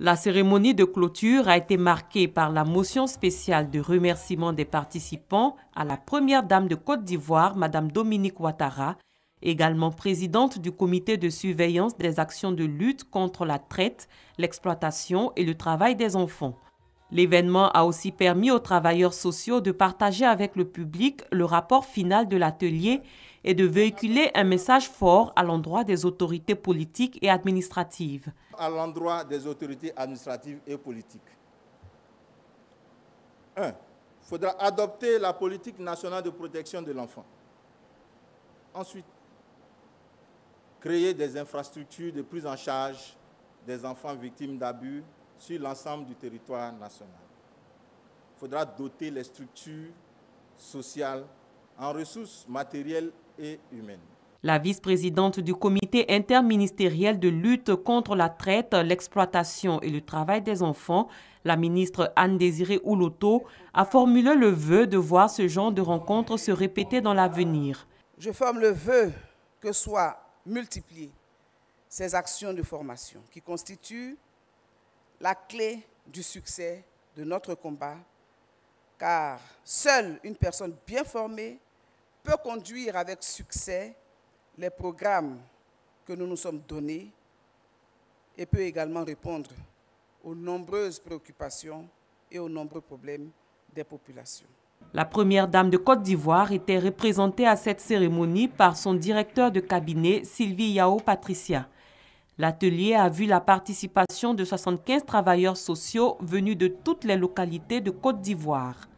La cérémonie de clôture a été marquée par la motion spéciale de remerciement des participants à la première dame de Côte d'Ivoire, Mme Dominique Ouattara, également présidente du comité de surveillance des actions de lutte contre la traite, l'exploitation et le travail des enfants. L'événement a aussi permis aux travailleurs sociaux de partager avec le public le rapport final de l'atelier et de véhiculer un message fort à l'endroit des autorités politiques et administratives. À l'endroit des autorités administratives et politiques. 1. Il faudra adopter la politique nationale de protection de l'enfant. Ensuite, créer des infrastructures de prise en charge des enfants victimes d'abus sur l'ensemble du territoire national. Il faudra doter les structures sociales en ressources matérielles et humaines. La vice-présidente du comité interministériel de lutte contre la traite, l'exploitation et le travail des enfants, la ministre Anne-Désirée Ouloto, a formulé le vœu de voir ce genre de rencontres se répéter dans l'avenir. Je forme le vœu que soient multipliées ces actions de formation qui constituent la clé du succès de notre combat, car seule une personne bien formée peut conduire avec succès les programmes que nous nous sommes donnés et peut également répondre aux nombreuses préoccupations et aux nombreux problèmes des populations. La première dame de Côte d'Ivoire était représentée à cette cérémonie par son directeur de cabinet, Sylvie Yao Patricia. L'atelier a vu la participation de 75 travailleurs sociaux venus de toutes les localités de Côte d'Ivoire.